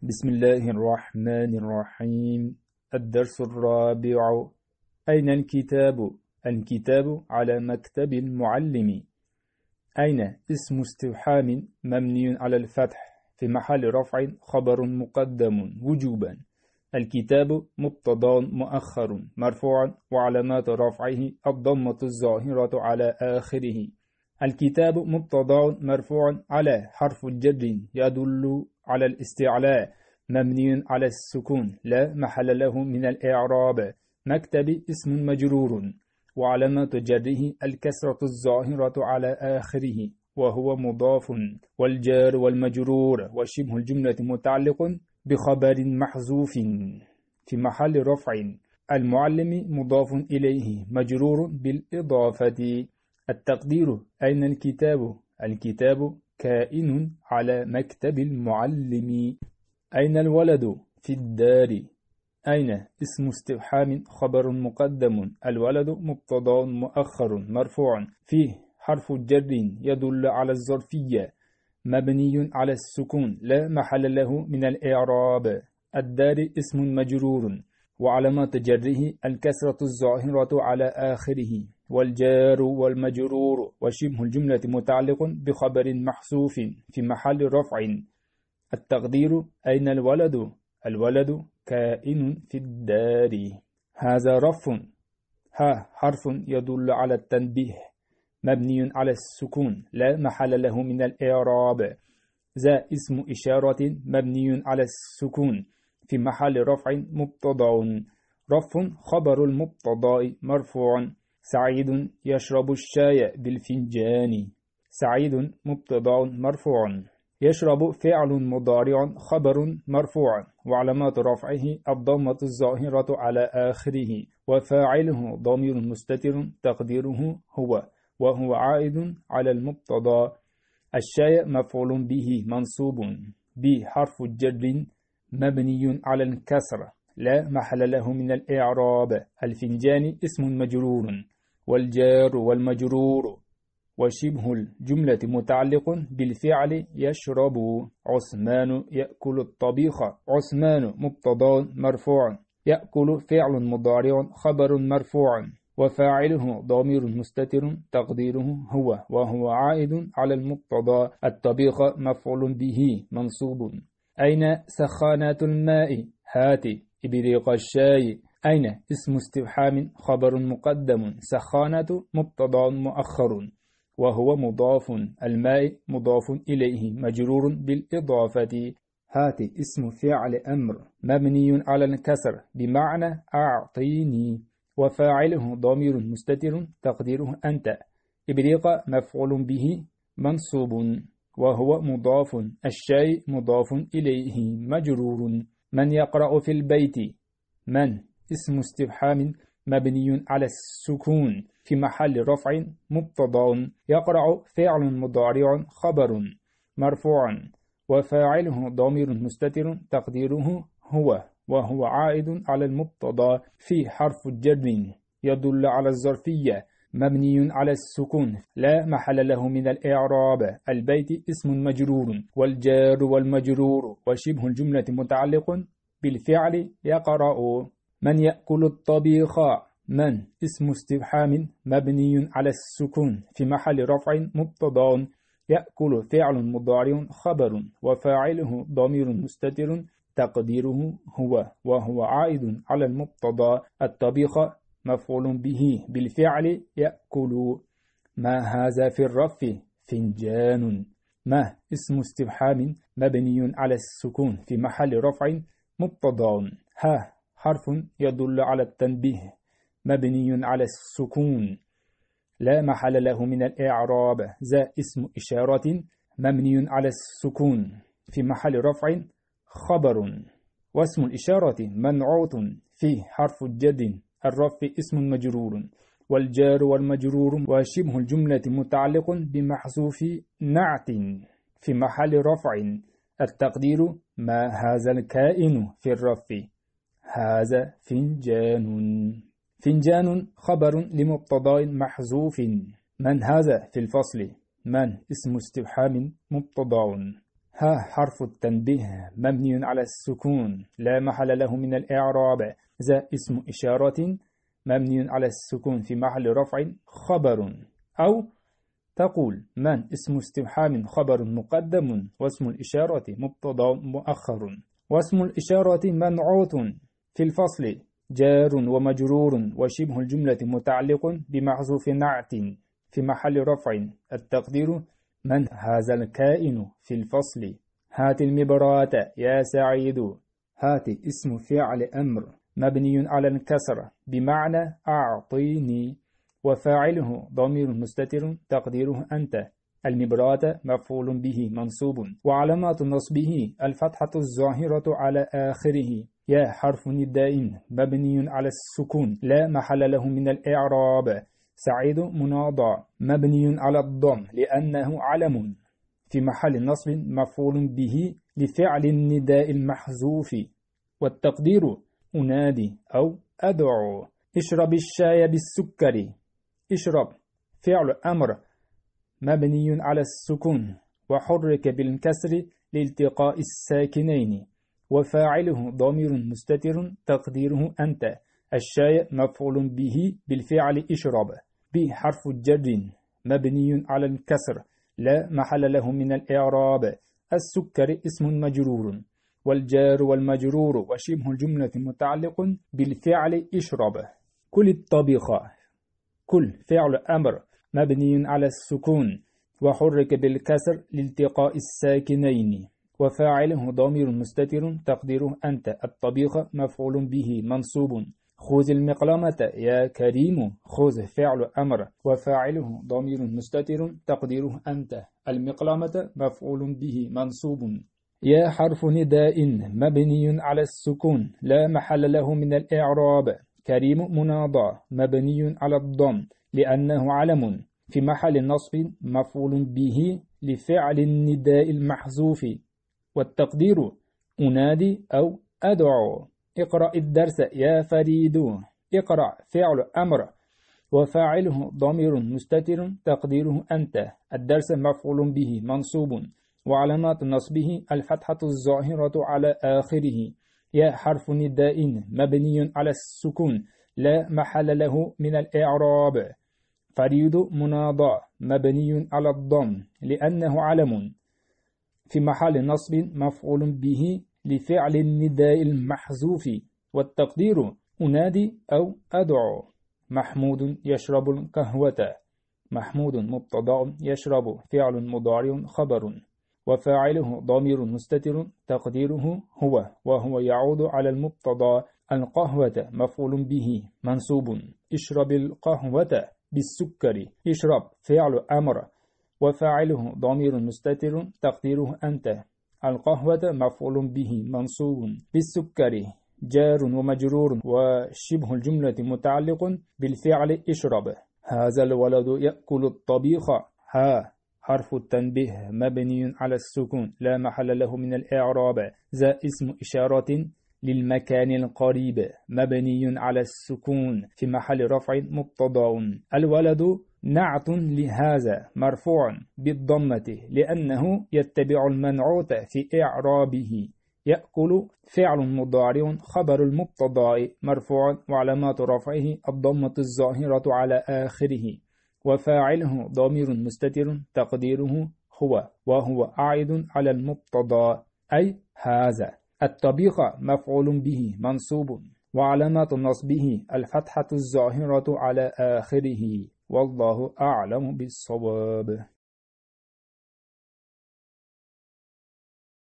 بسم الله الرحمن الرحيم. الدرس الرابع. أين الكتاب؟ الكتاب على مكتب المعلم. أين اسم استفهام مبني على الفتح في محل رفع خبر مقدم وجوبا. الكتاب مبتدا مؤخر مرفوع وعلامات رفعه الضمة الظاهرة على آخره. الكتاب مبتدا مرفوع على حرف الجر يدل على الاستعلاء مبني على السكون لا محل له من الإعراب. مكتب اسم مجرور وعلامة جره الكسرة الظاهرة على آخره وهو مضاف. والجار والمجرور وشبه الجملة متعلق بخبر محذوف في محل رفع. المعلم مضاف إليه مجرور بالإضافة. التقدير أين الكتاب؟ الكتاب كائن على مكتب المعلم. أين الولد؟ في الدار. أين اسم استفهام خبر مقدم. الولد مبتدا مؤخر مرفوع فيه حرف جر يدل على الظرفية مبني على السكون لا محل له من الإعراب. الدار اسم مجرور وعلامات جره الكسرة الظاهرة على آخره. والجار والمجرور وشبه الجملة متعلق بخبر محذوف في محل رفع. التقدير أين الولد؟ الولد كائن في الدار. هذا رف. ها حرف يدل على التنبيه مبني على السكون لا محل له من الإعراب. ذا اسم إشارة مبني على السكون في محل رفع مبتدا. رف خبر المبتدا مرفوع. سعيد يشرب الشاي بالفنجان. سعيد مبتدا مرفوع. يشرب فعل مضارع خبر مرفوع وعلامات رفعه الضمة الظاهرة على آخره وفاعله ضمير مستتر تقديره هو وهو عائد على المبتدا. الشاي مفعول به منصوب بحرف الجر مبني على الكسر لا محل له من الإعراب. الفنجان اسم مجرور والجار والمجرور وشبه الجملة متعلق بالفعل يشرب. عثمان يأكل الطبيخ. عثمان مبتدا مرفوع يأكل فعل مضارع خبر مرفوع وفاعله ضمير مستتر تقديره هو وهو عائد على المبتدا. الطبيخ مفعول به منصوب. أين سخانات الماء؟ هات. إبريق الشاي. أين اسم استفهام خبر مقدم. سخانة مبتدا مؤخر وهو مضاف. الماء مضاف إليه مجرور بالإضافة. هات اسم فعل أمر مبني على الكسر بمعنى أعطيني وفاعله ضمير مستتر تقديره أنت. إبريق مفعول به منصوب وهو مضاف. الشيء مضاف إليه مجرور. من يقرأ في البيت؟ من اسم استفهام مبني على السكون في محل رفع مبتدا. يقرأ فعل مضارع خبر مرفوع وفاعله ضمير مستتر تقديره هو وهو عائد على المبتدا في حرف الجر يدل على الظرفية مبني على السكون لا محل له من الإعراب. البيت اسم مجرور والجار والمجرور وشبه الجملة متعلق بالفعل يقرأ. من يأكل الطبيخ؟ من اسم استفهام مبني على السكون في محل رفع مبتدا. يأكل فعل مضارع خبر وفاعله ضمير مستتر تقديره هو وهو عائد على المبتدا. الطبيخ مفعول به بالفعل يأكل. ما هذا في الرف؟ فنجان. ما اسم استفهام مبني على السكون في محل رفع مبتدا. ها حرف يدل على التنبيه مبني على السكون لا محل له من الإعراب. ذا اسم إشارة مبني على السكون في محل رفع خبر. واسم الإشارة منعوت فيه حرف الجر الرف اسم مجرور والجار والمجرور وشبه الجملة متعلق بمحذوف نعت في محل رفع. التقدير ما هذا الكائن في الرف؟ هذا فنجان. فنجان خبر لمبتدا محذوف. من هذا في الفصل؟ من اسم استفهام مبتدا. ها حرف التنبيه مبني على السكون لا محل له من الإعراب. ذا اسم إشارة مبني على السكون في محل رفع خبر. أو تقول من اسم استفهام خبر مقدم واسم الإشارة مبتدأ مؤخر. واسم الإشارة منعوت في الفصل جار ومجرور وشبه الجملة متعلق بمحذوف نعت في محل رفع. التقدير من هذا الكائن في الفصل. هات المبراة يا سعيد. هات اسم فعل أمر مبني على الكسر بمعنى أعطيني وفاعله ضمير مستتر تقديره أنت. المبراة مفعول به منصوب وعلامات نصبه الفتحة الظاهرة على آخره. يا حرف نداء مبني على السكون لا محل له من الإعراب. سعيد مناضى مبني على الضم لأنه علم في محل نصب مفعول به لفعل النداء المحذوف. والتقدير أنادي أو أدعو. اشرب الشاي بالسكر. اشرب فعل أمر مبني على السكون وحرك بالكسر لالتقاء الساكنين وفاعله ضمير مستتر تقديره أنت. الشاي مفعول به بالفعل اشرب. بحرف الجر مبني على الكسر لا محل له من الإعراب. السكر اسم مجرور والجار والمجرور وشبه الجملة متعلق بالفعل اشرب. كل الطبيخ. كل فعل أمر مبني على السكون وحرك بالكسر لالتقاء الساكنين وفاعله ضمير مستتر تقديره أنت. الطبيخ مفعول به منصوب. خذ المقلمة يا كريم. خذ فعل أمر وفاعله ضمير مستتر تقديره أنت. المقلمة مفعول به منصوب. يا حرف نداء مبني على السكون لا محل له من الإعراب. كريم مناضى مبني على الضم لأنه علم في محل نصب مفعول به لفعل النداء المحذوف. والتقدير أنادي أو أدعو. اقرأ الدرس يا فريد. اقرأ فعل أمر وفاعله ضمير مستتر تقديره أنت. الدرس مفعول به منصوب وعلامات نصبه الفتحة الظاهرة على آخره. يا حرف نداء مبني على السكون لا محل له من الإعراب. فريد مناضى مبني على الضم لأنه علم في محل نصب مفعول به لفعل النداء المحذوف. والتقدير أنادي أو أدعو. محمود يشرب القهوة. محمود مبتدأ يشرب فعل مضارع خبر وفاعله ضمير مستتر تقديره هو وهو يعود على المبتدأ. القهوة مفعول به منصوب. اشرب القهوة بالسكر. اشرب فعل أمر وفاعله ضمير مستتر تقديره أنت. القهوة مفعول به منصوب بالسكر جار ومجرور وشبه الجملة متعلق بالفعل اشرب. هذا الولد يأكل الطبيخ. ها حرف التنبيه مبني على السكون لا محل له من الإعراب. ذا اسم إشارة للمكان القريب مبني على السكون في محل رفع مبتدأ. الولد نعت لهذا مرفوع بالضمة لأنه يتبع المنعوت في إعرابه. يأكل فعل مضارع خبر المبتدأ مرفوع وعلامات رفعه الضمة الظاهرة على آخره وفاعله ضمير مستتر تقديره هو وهو عائد على المبتدأ أي هذا. الطبيخ مفعول به منصوب وعلامات نصبه الفتحة الظاهرة على آخره. والله أعلم بالصواب.